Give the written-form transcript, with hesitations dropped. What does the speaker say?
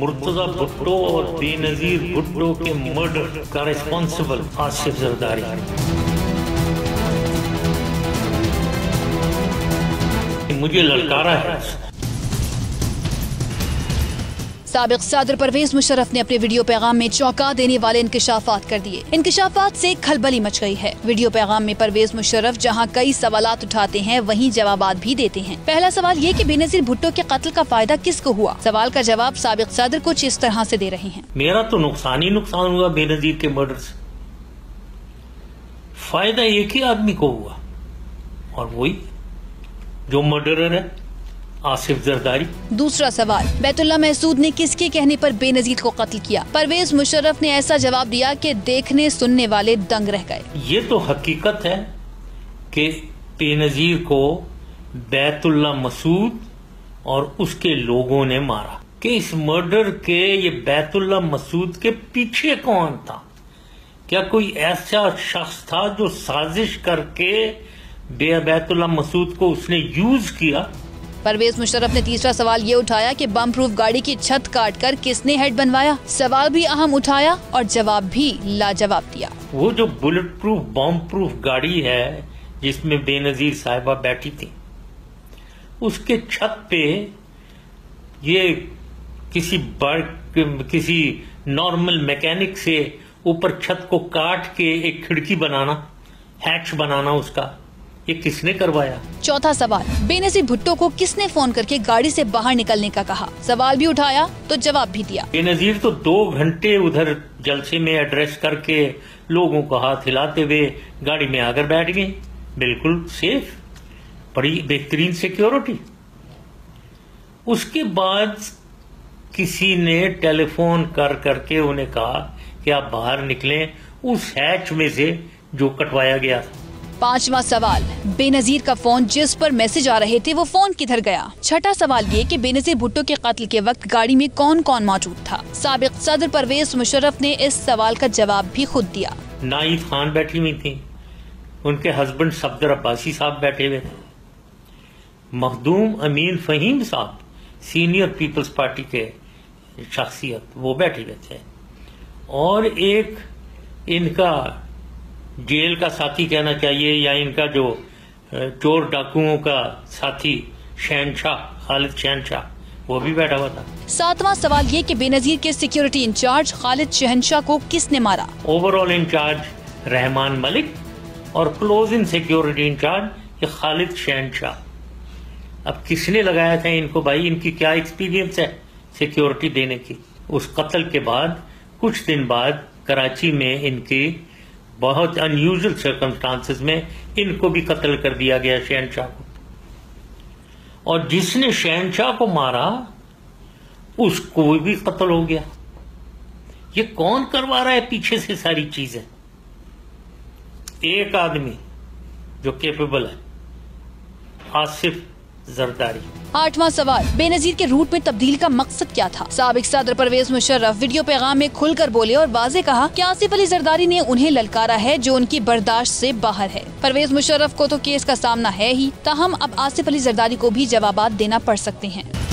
मुर्तजा भुट्टो और बेनजीर भुट्टो के मर्डर का रिस्पॉन्सिबल आसिफ जरदारी। मुझे ललकारा है। साबिक सदर परवेज मुशर्रफ ने अपने वीडियो पैगाम में चौंका देने वाले इंकशाफात कर दिए। इंकशाफात से खलबली मच गई है। वीडियो पैगाम में परवेज मुशर्रफ जहां कई सवालात उठाते हैं, वहीं जवाबात भी देते हैं। पहला सवाल ये कि बेनजीर भुट्टो के कत्ल का फायदा किसको हुआ? सवाल का जवाब साबिक सदर कुछ इस तरह से दे रहे हैं। मेरा तो नुकसान ही नुकसान हुआ बेनजीर के मर्डर से। फायदा एक ही आदमी को हुआ और वही जो मर्डरर है, आसिफ जरदारी। दूसरा सवाल, बैतुल्लाह महसूद ने किसके कहने पर बेनजीर को कत्ल किया? परवेज मुशर्रफ ने ऐसा जवाब दिया कि देखने सुनने वाले दंग रह गए। ये तो हकीकत है कि बेनजीर को बैतुल्लाह महसूद और उसके लोगों ने मारा। कि इस मर्डर के ये बैतुल्लाह महसूद के पीछे कौन था? क्या कोई ऐसा शख्स था जो साजिश करके बैतुल्लाह महसूद को उसने यूज किया? परवेज मुशर्रफ ने तीसरा सवाल ये उठाया कि बम प्रूफ गाड़ी की छत काटकर किसने हेड बनवाया? सवाल भी अहम उठाया और जवाब भी लाजवाब दिया। वो जो बुलेट प्रूफ बम प्रूफ गाड़ी है जिसमें बेनजीर साहिबा बैठी थी, उसके छत पे ये किसी नॉर्मल मैकेनिक से ऊपर छत को काट के एक खिड़की बनाना, हैच बनाना, उसका ये किसने करवाया? चौथा सवाल, बेनजीर भुट्टो को किसने फोन करके गाड़ी से बाहर निकलने का कहा? सवाल भी उठाया तो जवाब भी दिया। बेनजीर तो 2 घंटे उधर जलसे में एड्रेस करके लोगों को हाथ हिलाते हुए गाड़ी में आकर बैठ गए, बिल्कुल सेफ, बड़ी बेहतरीन सिक्योरिटी। उसके बाद किसी ने टेलीफोन कर करके उन्हें कहा कि आप बाहर निकलें उस हैच में से जो कटवाया गया था। पांचवा सवाल, बेनजीर का फोन जिस पर मैसेज आ रहे थे वो फोन किधर गया? छठा सवाल ये कि बेनजीर भुट्टो के कत्ल के वक्त गाड़ी में कौन कौन मौजूद था? साबिक सदर परवेज मुशर्रफ ने इस सवाल का जवाब भी खुद दिया। नाइद खान बैठी हुई थी, उनके हस्बैंड सफदर अब्बासी साहब बैठे हुए थे, मखदूम अमीन फहीम साहब सीनियर पीपल्स पार्टी के शख्सियत वो बैठे हुए थे, और एक इनका जेल का साथी कहना चाहिए या इनका जो चोर डाकुओं का साथी शहनशाह, खालिद शहनशाह, वो भी बैठा हुआ था। सातवां सवाल ये कि बेनजीर के सिक्योरिटी इंचार्ज खालिद शहनशाह को किसने मारा? ओवरऑल इंचार्ज रहमान मलिक और क्लोज इन सिक्योरिटी इंचार्ज ये खालिद शहनशाह। अब किसने लगाया था इनको भाई? इनकी क्या एक्सपीरियंस है सिक्योरिटी देने की? उस कत्ल के बाद कुछ दिन बाद कराची में इनकी बहुत अनयूजुअल सर्कमस्टांसेस में इनको भी कत्ल कर दिया गया, शहनशाह को। और जिसने शहनशाह को मारा उसको भी कत्ल हो गया। ये कौन करवा रहा है पीछे से सारी चीजें? एक आदमी जो केपेबल है, आसिफ जरदारी। आठवां सवाल, बेनजीर के रूट में तब्दील का मकसद क्या था? साबिक सदर परवेज मुशर्रफ वीडियो पैगाम में खुलकर बोले और वाज़े कहा कि आसिफ अली जरदारी ने उन्हें ललकारा है जो उनकी बर्दाश्त से बाहर है। परवेज मुशर्रफ को तो केस का सामना है ही, ताहम अब आसिफ अली जरदारी को भी जवाबात देना पड़ सकते हैं।